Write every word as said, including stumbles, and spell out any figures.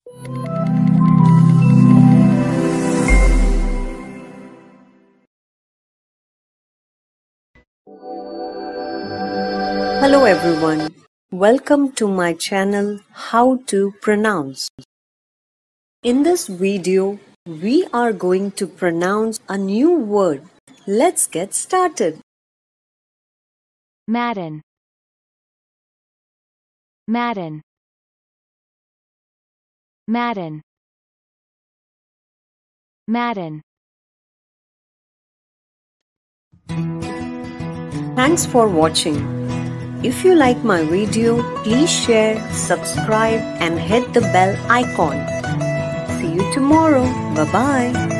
Hello everyone, welcome to my channel How to Pronounce. In this video, we are going to pronounce a new word. Let's get started. Madden. Madden. Madden. Madden. Thanks for watching. If you like my video, please share, subscribe and hit the bell icon. See you tomorrow. Bye-bye.